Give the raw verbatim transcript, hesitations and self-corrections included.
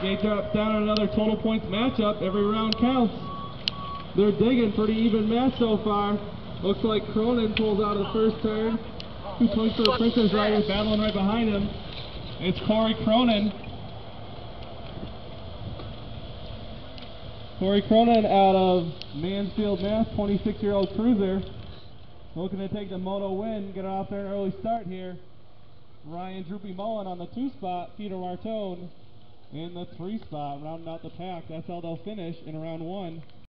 Gate drops down another total points matchup. Every round counts. They're digging. Pretty even match so far. Looks like Cronin pulls out of the first turn. Two points for the Princess Riders battling right behind him. It's Corey Cronin. Corey Cronin out of Mansfield, Mass, twenty-six-year-old cruiser. Looking to take the moto win, get off there an early start here. Ryan Droopy Mullen on the two spot, Peter Martone in the three spot, rounding out the pack. That's how they'll finish in round one.